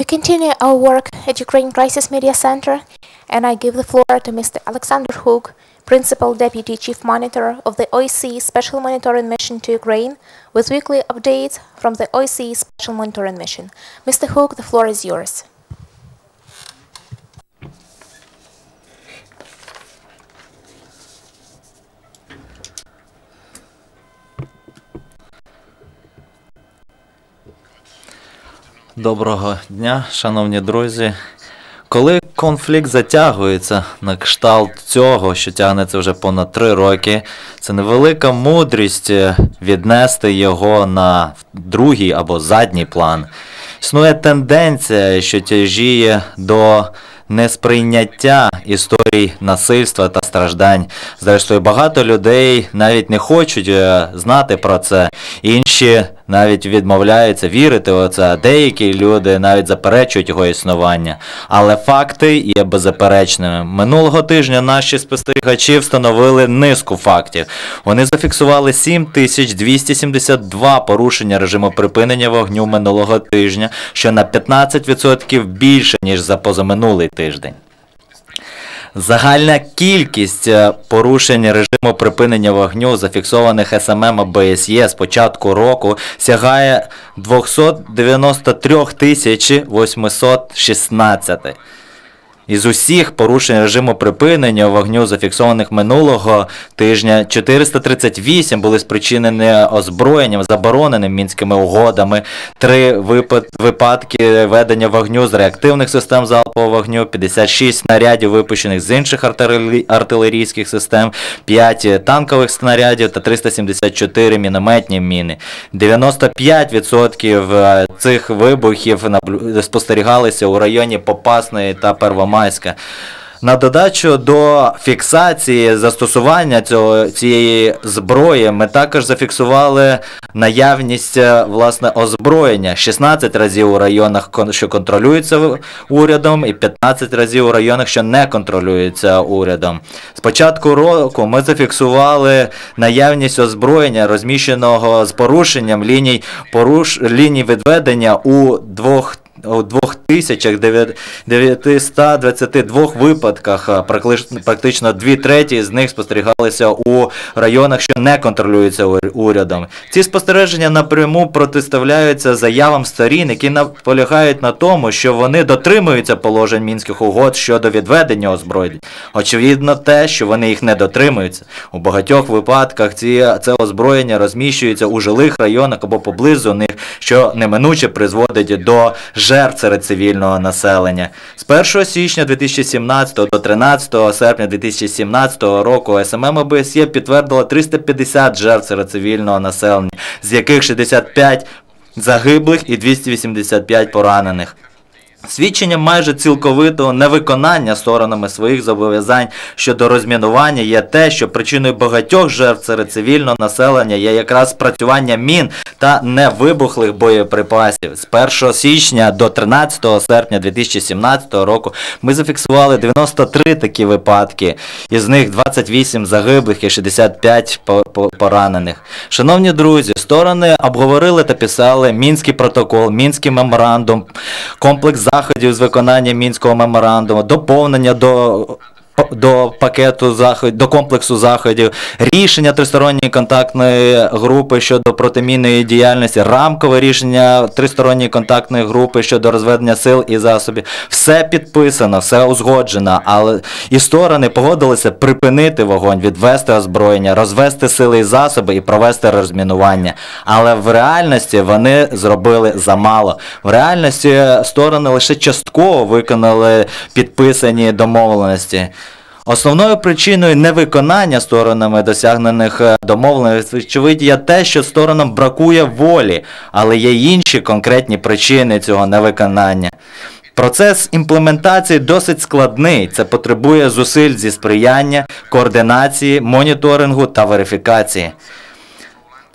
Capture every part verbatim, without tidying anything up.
We continue our work at Ukraine Crisis Media Center, and I give the floor to Mister Alexander Hug, Principal Deputy Chief Monitor of the O S C E Special Monitoring Mission to Ukraine, with weekly updates from the O S C E Special Monitoring Mission. Mister Hug, the floor is yours. Доброго дня, шановні друзі. Коли конфлікт затягується на кшталт цього, що тягнеться вже понад три роки, це невелика мудрість віднести його на другий або задній план. Існує тенденція, що тяжіє до несприйняття історій насильства та страждань. Зрештою, багато людей навіть не хочуть знати про це. Інші навіть відмовляються вірити в це, а деякі люди навіть заперечують його існування. Але факти є беззаперечними. Минулого тижня наші спостерігачі встановили низку фактів. Вони зафіксували сім тисяч двісті сімдесят два порушення режиму припинення вогню минулого тижня, що на п'ятнадцять відсотків більше, ніж за позаминулий тиждень. Загальна кількість порушень режиму припинення вогню, зафіксованих ес ем ем о бе ес є з початку року, сягає двісті дев'яносто три тисячі вісімсот шістнадцять. Із усіх порушень режиму припинення вогню, зафіксованих минулого тижня, чотириста тридцять вісім були спричинені озброєнням, забороненим Мінськими угодами, три випадки ведення вогню з реактивних систем залпового вогню, п'ятдесят шість снарядів, випущених з інших артилерійських систем, п'ять танкових снарядів та триста сімдесят чотири мінометні міни. дев'яносто п'ять відсотків цих вибухів спостерігалися у районі Попасної та Первомайська. На додачу до фіксації застосування цього, цієї зброї ми також зафіксували наявність, власне, озброєння. шістнадцять разів у районах, що контролюються урядом, і п'ятнадцять разів у районах, що не контролюються урядом. З початку року ми зафіксували наявність озброєння, розміщеного з порушенням ліній, поруш... ліній відведення у двох у дві тисячі дев'ятсот двадцять два випадках, практично дві треті з них спостерігалися у районах, що не контролюються урядом. Ці спостереження напряму протиставляються заявам сторін, які наполягають на тому, що вони дотримуються положень Мінських угод щодо відведення озброєнь. Очевидно те, що вони їх не дотримуються. У багатьох випадках ці, це озброєння розміщується у жилих районах або поблизу них, що неминуче призводить до жертв серед цивільного населення. З першого січня дві тисячі сімнадцятого до тринадцятого серпня дві тисячі сімнадцятого року ес ем ем о бе ес є підтвердило триста п'ятдесят жертв серед цивільного населення, з яких шістдесят п'ять загиблих і двісті вісімдесят п'ять поранених. Свідченням майже цілковитого невиконання сторонами своїх зобов'язань щодо розмінування є те, що причиною багатьох жертв серед цивільного населення є якраз спрацювання мін та невибухлих боєприпасів. З першого січня до тринадцятого серпня дві тисячі сімнадцятого року ми зафіксували дев'яносто три такі випадки, із них двадцять вісім загиблих і шістдесят п'ять поранених. Шановні друзі, сторони обговорили та писали Мінський протокол, Мінський меморандум, комплекс заходів з виконання Мінського меморандуму, доповнення до до пакету заходів, до комплексу заходів, рішення тристоронньої контактної групи щодо протимінної діяльності, рамкове рішення тристоронньої контактної групи щодо розведення сил і засобів. Все підписано, все узгоджено, але і сторони погодилися припинити вогонь, відвести озброєння, розвести сили і засоби і провести розмінування. Але в реальності вони зробили замало. В реальності сторони лише частково виконали підписані домовленості. Основною причиною невиконання сторонами досягнених домовленостей, очевидно, є те, що сторонам бракує волі, але є інші конкретні причини цього невиконання. Процес імплементації досить складний, це потребує зусиль зі сприяння, координації, моніторингу та верифікації.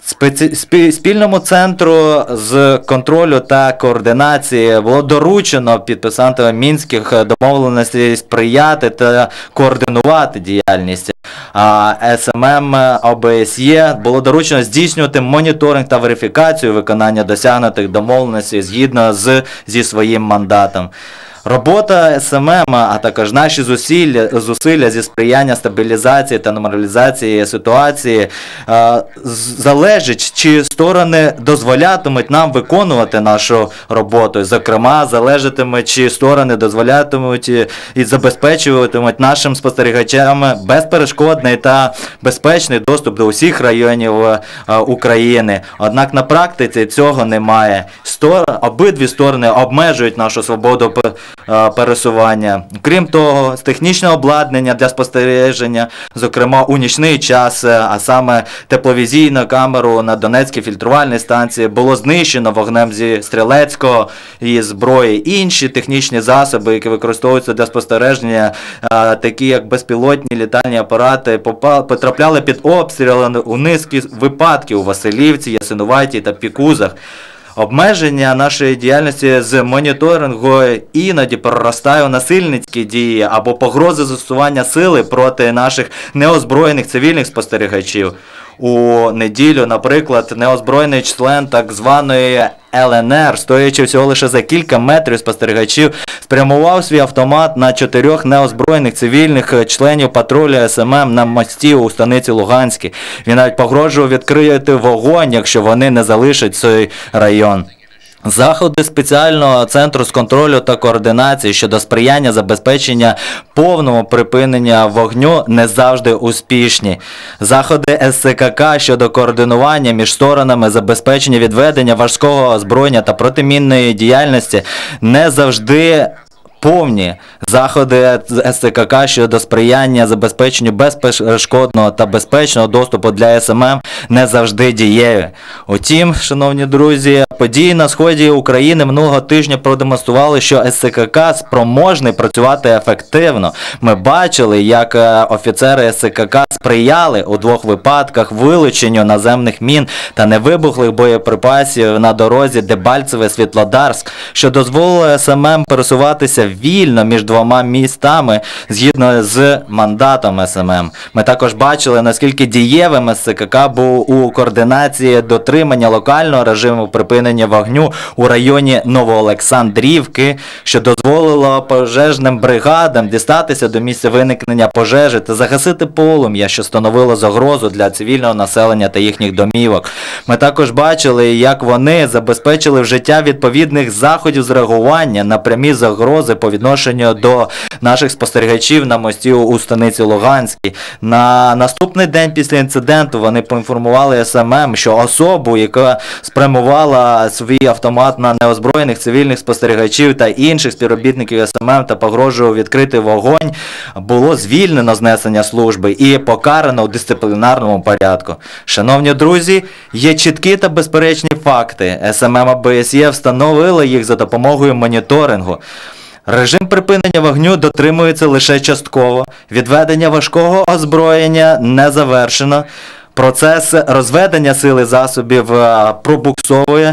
Спеці... спі- Спільному центру з контролю та координації було доручено підписантам мінських домовленостей сприяти та координувати діяльність. А ес ем ем о бе ес є було доручено здійснювати моніторинг та верифікацію виконання досягнутих домовленостей згідно з, зі своїм мандатом. Робота ес ем ем, а також наші зусилля, зусилля зі сприяння стабілізації та нормалізації ситуації е, залежить, чи сторони дозволятимуть нам виконувати нашу роботу. Зокрема, залежатиме, чи сторони дозволятимуть і забезпечуватимуть нашим спостерігачам безперешкодний та безпечний доступ до усіх районів е, України. Однак на практиці цього немає. Стор... Обидві сторони обмежують нашу свободу пересування. Крім того, з технічного обладнання для спостереження, зокрема у нічний час, а саме тепловізійну камеру на Донецькій фільтрувальній станції, було знищено вогнем зі стрілецького і зброї. Інші технічні засоби, які використовуються для спостереження, такі як безпілотні літальні апарати, потрапляли під обстріли у низки випадків у Василівці, Ясинуваті та Пікузах. Обмеження нашої діяльності з моніторингу іноді проростає у насильницькі дії або погрози застосування сили проти наших неозброєних цивільних спостерігачів. У неділю, наприклад, неозброєний член так званої ел ен ер, стоячи всього лише за кілька метрів спостерігачів, спрямував свій автомат на чотирьох неозброєних цивільних членів патрулю ес ем ем на мості у станиці Луганській. Він навіть погрожував відкрити вогонь, якщо вони не залишать цей район. Заходи спеціального центру з контролю та координації щодо сприяння забезпечення повного припинення вогню не завжди успішні. Заходи ес це ка ка щодо координування між сторонами забезпечення відведення важкого озброєння та протимінної діяльності не завжди повні. Заходи ес це ка ка щодо сприяння забезпеченню безперешкодного та безпечного доступу для ес ем ем не завжди дієві. Утім, шановні друзі, події на сході України минулого тижня продемонстрували, що ес це ка ка спроможний працювати ефективно. Ми бачили, як офіцери ес це ка ка сприяли у двох випадках вилученню наземних мін та невибухлих боєприпасів на дорозі Дебальцеве-Світлодарськ, що дозволило ес ем ем пересуватися вільно між двома містами згідно з мандатом ес ем ем. Ми також бачили, наскільки дієвим ес це ка ка був у координації дотримання локального режиму припинення вогню у районі Новоолександрівки, що дозволило пожежним бригадам дістатися до місця виникнення пожежі та загасити полум'я, що становило загрозу для цивільного населення та їхніх домівок. Ми також бачили, як вони забезпечили вжиття відповідних заходів з реагування на прямі загрози по відношенню до наших спостерігачів на мості у станиці Луганській. На наступний день після інциденту вони поінформували ес ем ем, що особу, яка спрямувала свій автомат на неозброєних цивільних спостерігачів та інших співробітників ес ем ем та погрожував відкрити вогонь, було звільнено з несення служби і покарано у дисциплінарному порядку. Шановні друзі, є чіткі та безперечні факти. ес ем ем о бе ес є встановила їх за допомогою моніторингу. Режим припинення вогню дотримується лише частково, відведення важкого озброєння не завершено, процес розведення сили засобів пробуксовує,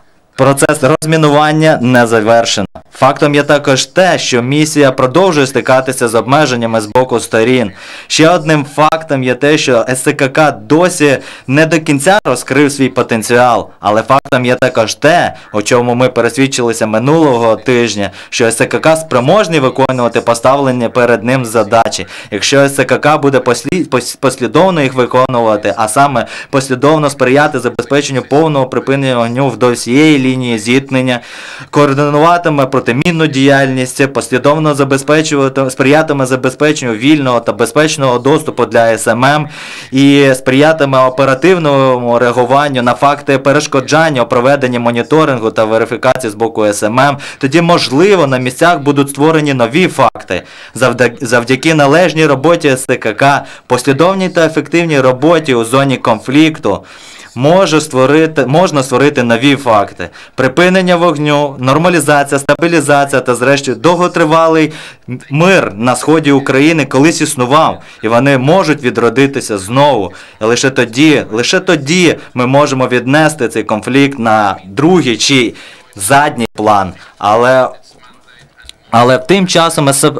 процес розмінування не завершено. Фактом є також те, що місія продовжує стикатися з обмеженнями з боку сторін. Ще одним фактом є те, що ес це ка ка досі не до кінця розкрив свій потенціал. Але фактом є також те, у чому ми пересвідчилися минулого тижня, що ес це ка ка спроможний виконувати поставлені перед ним задачі. Якщо ес це ка ка буде послідовно їх виконувати, а саме послідовно сприяти забезпеченню повного припинення вогню вдоль всієї лінії зіткнення, координуватиме протимінну діяльність, послідовно забезпечувати, сприятиме забезпеченню вільного та безпечного доступу для ес ем ем і сприятиме оперативному реагуванню на факти перешкоджання у проведенні моніторингу та верифікації з боку ес ем ем, тоді, можливо, на місцях будуть створені нові факти. Завдяки, завдяки належній роботі ес це ка ка, послідовній та ефективній роботі у зоні конфлікту, може створити, можна створити нові факти. Припинення вогню, нормалізація, стабілізація та, зрештою, довготривалий мир на сході України колись існував, і вони можуть відродитися знову. І лише тоді, лише тоді ми можемо віднести цей конфлікт на другий чи задній план. Але Але тим часом ес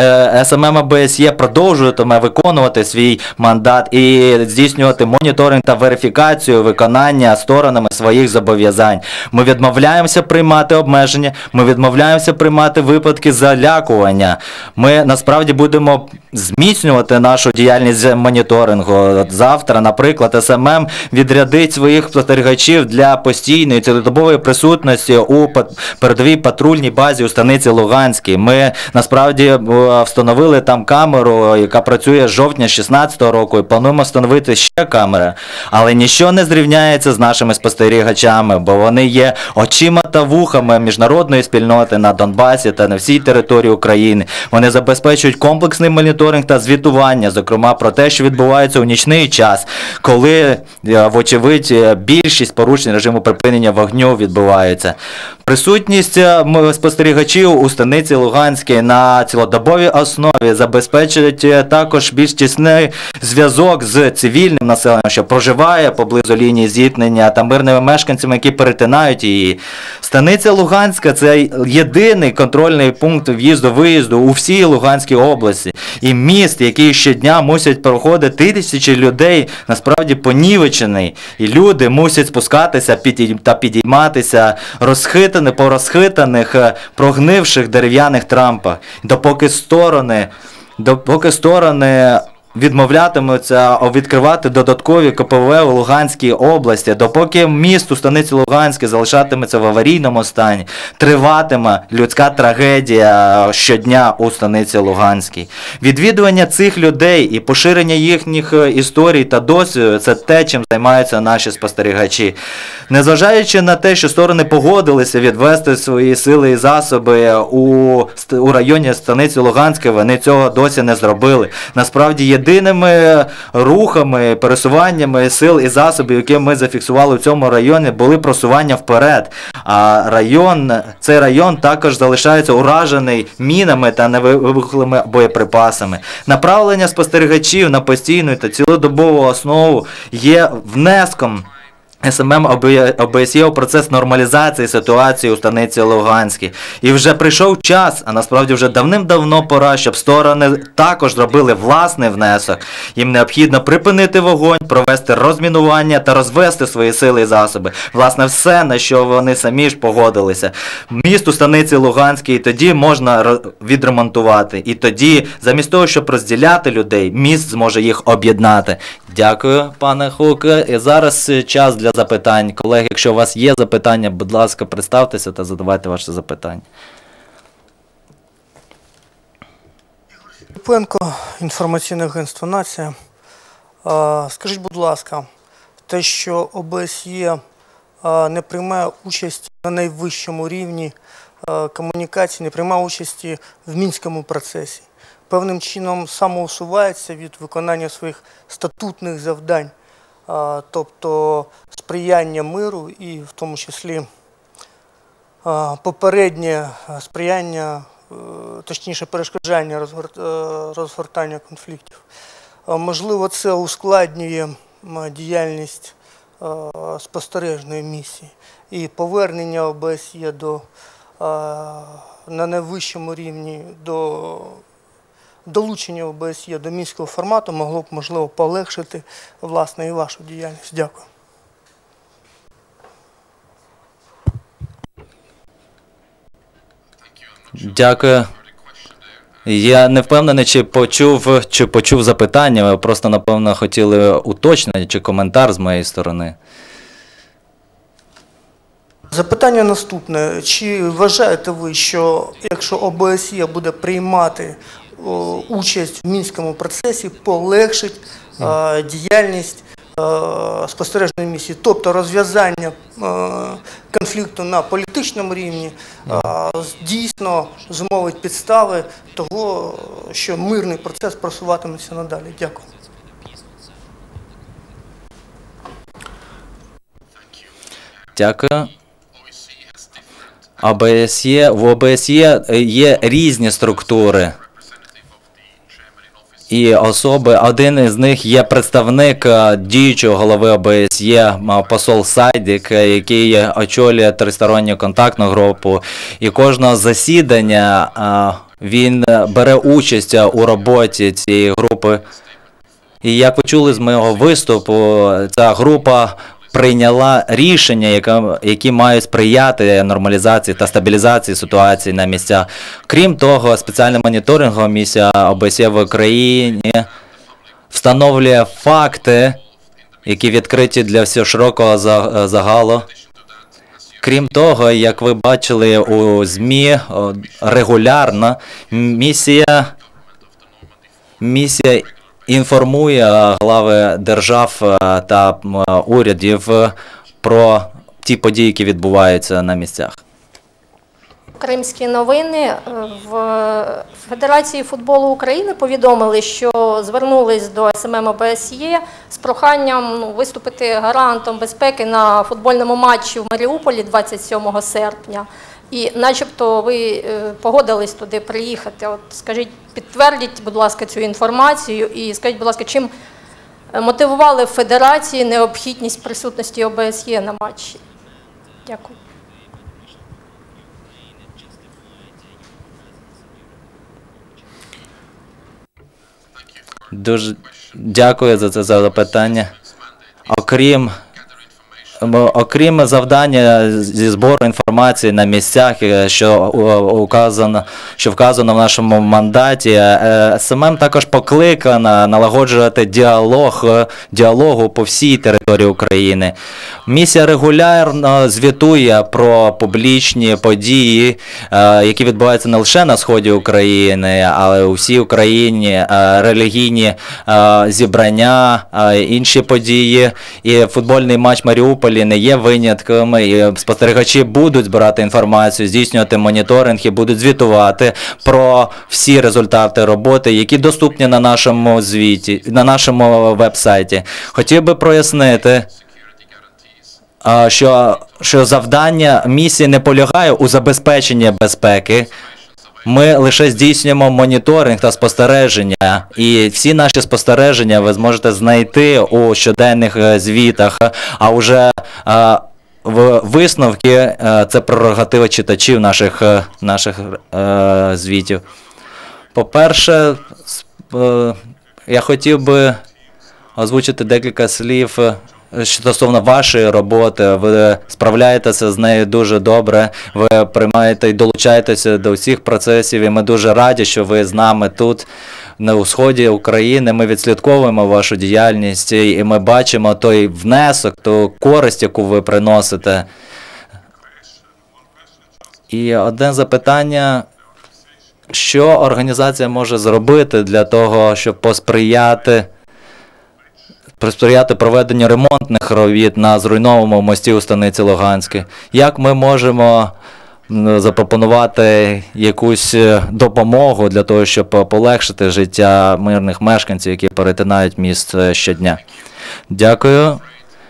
ем ем ОБСЄ продовжуватиме виконувати свій мандат і здійснювати моніторинг та верифікацію виконання сторонами своїх зобов'язань. Ми відмовляємося приймати обмеження, ми відмовляємося приймати випадки залякування. Ми насправді будемо зміцнювати нашу діяльність моніторингу. Завтра, наприклад, ес ем ем відрядить своїх спостерігачів для постійної цілодобової присутності у передовій патрульній базі у станиці Луганськ. Ми насправді встановили там камеру, яка працює з жовтня дві тисячі шістнадцятого року, і плануємо встановити ще камери. Але нічого не зрівняється з нашими спостерігачами, бо вони є очима та вухами міжнародної спільноти на Донбасі та на всій території України. Вони забезпечують комплексний моніторинг та звітування, зокрема про те, що відбувається у нічний час, коли, вочевидь, більшість порушень режиму припинення вогню відбувається. Присутність спостерігачів у станиці Луганській на цілодобовій основі забезпечують також більш тісний зв'язок з цивільним населенням, що проживає поблизу лінії зіткнення, та мирними мешканцями, які перетинають її. Станиця Луганська – це єдиний контрольний пункт в'їзду-виїзду у всій Луганській області. І міст, який щодня мусять проходити тисячі людей, насправді понівечений. І люди мусять спускатися та підійматися розхитані, по розхитаних, прогнивших дерев'яних трампах. Допоки сторони, допоки сторони відмовлятимуться відкривати додаткові ка пе ве у Луганській області, допоки місто станиці Луганське залишатиметься в аварійному стані, триватиме людська трагедія щодня у станиці Луганській. Відвідування цих людей і поширення їхніх історій та досвіду – це те, чим займаються наші спостерігачі. Незважаючи на те, що сторони погодилися відвести свої сили і засоби у, у районі станиці Луганської, вони цього досі не зробили. Насправді, єдиними рухами, пересуваннями сил і засобів, які ми зафіксували в цьому районі, були просування вперед. А район, цей район також залишається уражений мінами та невибуховими боєприпасами. Направлення спостерігачів на постійну та цілодобову основу є внеском ес ем ем ОБСЄ у процес нормалізації ситуації у станиці Луганській. І вже прийшов час, а насправді вже давним-давно пора, щоб сторони також зробили власний внесок. Їм необхідно припинити вогонь, провести розмінування та розвести свої сили і засоби. Власне, все, на що вони самі ж погодилися. Міст у станиці Луганській тоді можна відремонтувати. І тоді, замість того, щоб розділяти людей, міст зможе їх об'єднати. Дякую, пане Хуке. І зараз час для запитань. Колеги, якщо у вас є запитання, будь ласка, представтеся та задавайте ваші запитання. Пенко, інформаційне агентство «Нація». Скажіть, будь ласка, те, що ОБСЄ не приймає участь на найвищому рівні комунікації, не приймає участі в Мінському процесі, певним чином самоусувається від виконання своїх статутних завдань, тобто сприяння миру і в тому числі попереднє сприяння, точніше перешкоджання розгортання конфліктів. Можливо, це ускладнює діяльність спостережної місії і повернення ОБСЄ до, на найвищому рівні до долучення ОБСЄ до мінського формату могло б, можливо, полегшити, власне, і вашу діяльність. Дякую. Дякую. Я не впевнений, чи почув, чи почув запитання, ви просто, напевно, хотіли уточнення чи коментар з моєї сторони. Запитання наступне. Чи вважаєте ви, що якщо ОБСЄ буде приймати о, участь в Мінському процесі, полегшить е, діяльність е, спостережної місії, тобто розв'язання е, конфлікту на політичному рівні е, дійсно зумовить підстави того, що мирний процес просуватиметься надалі? Дякую. Дякую. ОБСЄ, в ОБСЄ є різні структури. І особи, один із них є представник діючого голови ОБСЄ, посол Сайдік, який очолює тристоронню контактну групу. І кожного засідання він бере участь у роботі цієї групи. І як ви чули з моєго виступу, ця група прийняла рішення, які мають сприяти нормалізації та стабілізації ситуації на місцях. Крім того, спеціальна моніторингова місія ОБСЄ в Україні встановлює факти, які відкриті для всього широкого загалу. Крім того, як ви бачили у ЗМІ, регулярно місія, місія інформує глави держав та урядів про ті події, які відбуваються на місцях. Кримські новини. В Федерації футболу України повідомили, що звернулись до ес ем ем ОБСЄ з проханням ну, виступити гарантом безпеки на футбольному матчі в Маріуполі двадцять сьомого серпня. І начебто ви погодились туди приїхати. От скажіть, підтвердіть, будь ласка, цю інформацію і скажіть, будь ласка, чим мотивували в Федерації необхідність присутності ОБСЄ на матчі? Дякую. Дуже дякую за це запитання. Окрім Окрім завдання зі збору інформації на місцях, що указано, що вказано в нашому мандаті, ес ем ем також покликана налагоджувати діалог, діалогу по всій території України. Місія регулярно звітує про публічні події, які відбуваються не лише на сході України, але у всій Україні, релігійні зібрання, інші події. І футбольний матч Маріуполя не є винятками, і спостерігачі будуть збирати інформацію, здійснювати моніторинг і будуть звітувати про всі результати роботи, які доступні на нашому звіті, на нашому веб-сайті. Хотів би прояснити, що, що завдання місії не полягає у забезпеченні безпеки. Ми лише здійснюємо моніторинг та спостереження, і всі наші спостереження ви зможете знайти у щоденних звітах, а вже а, в висновки а, це прерогатива читачів наших, наших а, звітів. По-перше, я хотів би озвучити декілька слів стосовно вашої роботи. Ви справляєтеся з нею дуже добре, ви приймаєте і долучаєтеся до всіх процесів, і ми дуже раді, що ви з нами тут, на сході України. Ми відслідковуємо вашу діяльність, і ми бачимо той внесок, ту користь, яку ви приносите. І одне запитання, що організація може зробити для того, щоб посприяти Присприяти проведенню ремонтних робіт на зруйнованому мості у станиці Луганській? Як ми можемо запропонувати якусь допомогу для того, щоб полегшити життя мирних мешканців, які перетинають міст щодня? Дякую.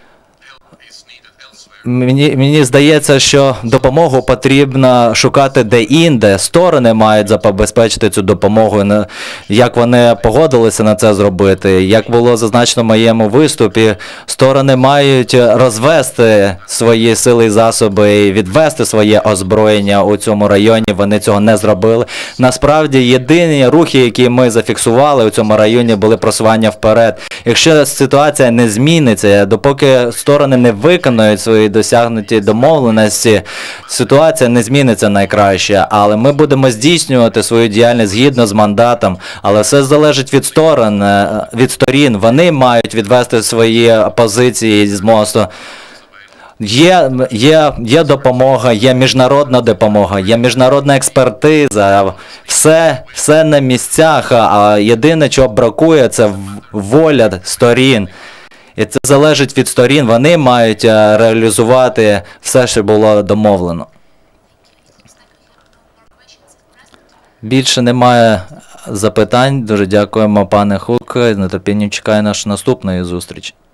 Мені, мені здається, що допомогу потрібно шукати де-інде. Сторони мають забезпечити цю допомогу. Як вони погодилися на це зробити, як було зазначено в моєму виступі, сторони мають розвести свої сили і засоби і відвести своє озброєння у цьому районі. Вони цього не зробили. Насправді, єдині рухи, які ми зафіксували у цьому районі, були просування вперед. Якщо ситуація не зміниться, допоки сторони не виконують свої досягнуті домовленості, ситуація не зміниться найкраще, але ми будемо здійснювати свою діяльність згідно з мандатом, але все залежить від сторон, від сторін. Вони мають відвести свої позиції з мосту. Є, є, є допомога, є міжнародна допомога, є міжнародна експертиза, все, все на місцях, а єдине, чого бракує, це воля сторін. І це залежить від сторін, вони мають реалізувати все, що було домовлено. Більше немає запитань. Дуже дякуємо, пане Хук. З нетерпінням чекаю нашої наступної зустрічі.